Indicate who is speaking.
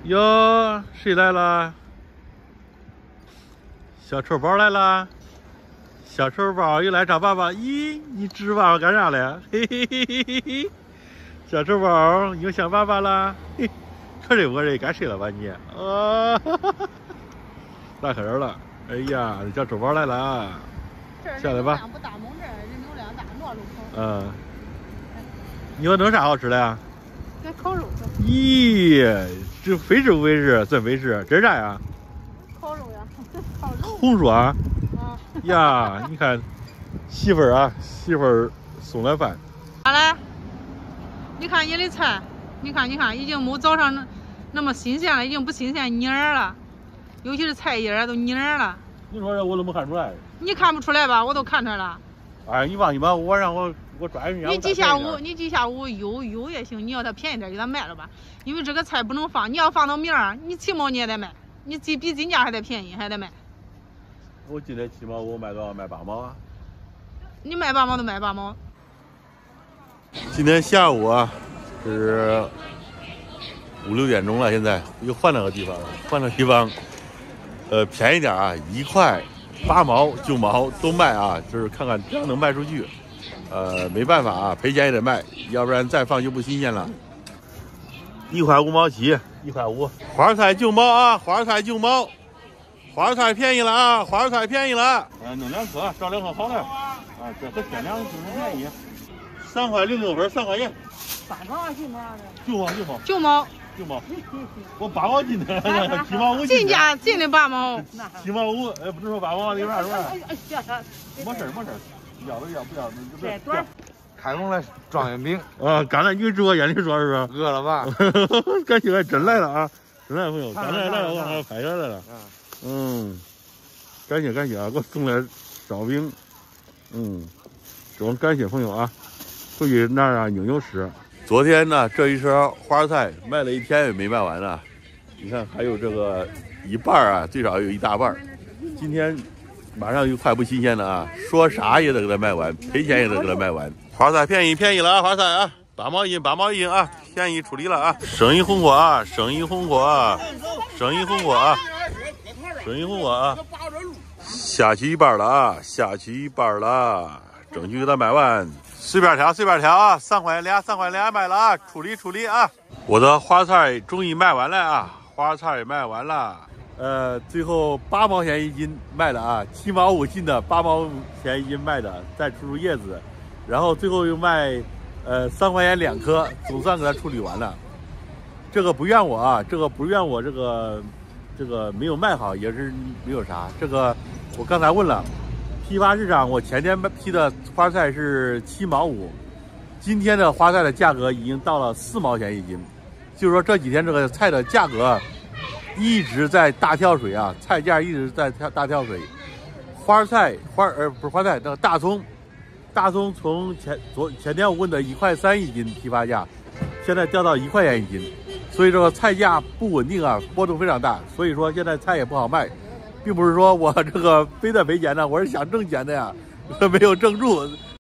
Speaker 1: 哟，谁来了？小臭宝来了。小臭宝又来找爸爸。咦，你指爸爸干啥嘞？嘿嘿嘿嘿嘿嘿。小臭宝又想爸爸了。嘿，可谁我谁该谁了吧你？啊，大黑人了。哎呀，小臭宝来了啊！下来吧。
Speaker 2: 不大蒙这儿人流量大，挪路口。
Speaker 1: 嗯。你说弄啥好吃的呀？
Speaker 2: 跟烤肉。
Speaker 1: 咦，这非吃不非吃，真非吃。这是啥呀？
Speaker 2: 烤肉呀，烤肉。
Speaker 1: 红薯啊。
Speaker 2: 啊。
Speaker 1: 呀，你看，媳妇儿啊，媳妇儿送来饭。
Speaker 2: 好嘞，你看你的菜，你看，已经没早上那么新鲜了，已经不新鲜，腻儿了，尤其是菜叶都腻儿了。
Speaker 1: 你说这我怎么看出来？
Speaker 2: 你看不出来吧？我都看出来了。
Speaker 1: 哎，你放心吧，我抓人家。
Speaker 2: 你几下午邮也行，你要它便宜点，给它卖了吧。因为这个菜不能放，你要放到明儿，你7毛你也得卖，你比进价还得便宜，还得卖。
Speaker 1: 我今天7毛5卖多少？卖8毛啊。
Speaker 2: 你卖8毛都卖8毛。
Speaker 1: 今天下午啊，是5、6点钟了，现在又换了个地方了，换了地方，便宜点啊，1块、8毛、9毛都卖啊，就是看看这样能卖出去。没办法啊，赔钱也得卖，要不然再放就不新鲜了。1块5毛7，1块5。花菜9毛啊，花菜9毛，花菜便宜了啊，花菜便宜了。弄2颗，找2颗好的。啊，这和天凉就是便宜。3块06分，3块钱。
Speaker 2: 3毛行吗
Speaker 1: ？9毛。我8毛进的，7毛5。
Speaker 2: 进价进的8毛。
Speaker 1: 7毛5，不是说8毛，有啥说啥。没事，要不要？
Speaker 3: 这短。开工了，状元饼
Speaker 1: 啊！刚才你直播间里说是不
Speaker 3: 是？饿了吧？
Speaker 1: 感觉还真来了啊！真来朋友，刚才来了，我还拍下来了。感谢啊！给我送来烧饼。感谢朋友啊！回去拿让妞妞吃。昨天呢，这一车花菜卖了1天也没卖完呢。你看，还有这个一半啊，最少有1大半。今天马上又快不新鲜了啊！说啥也得给它卖完，赔钱也得给它卖完。花菜便宜了啊！花菜啊，8毛一斤啊，便宜处理了啊！生意红火啊！下去一半了啊！争取给它卖完。随便挑啊！3块2卖了啊！处理啊！我的花菜终于卖完了啊！最后8毛钱1斤卖的啊，7毛5斤的，8毛钱1斤卖的，再除叶子，然后最后又卖3块钱2颗，总算给它处理完了。这个不怨我啊，这个没有卖好，也是没有啥。这个我刚才问了，批发市场我前天批的花菜是7毛5，今天的花菜的价格已经到了4毛钱1斤，就是说这几天这个菜的价格一直在大跳水啊，菜价一直在大跳水。不是花菜，那个大葱从前天我问的1块3一斤批发价，现在掉到1块钱1斤，所以说菜价不稳定啊，波动非常大，所以说现在菜也不好卖，并不是说我这个非得赔钱呢，我是想挣钱的呀，没有挣住。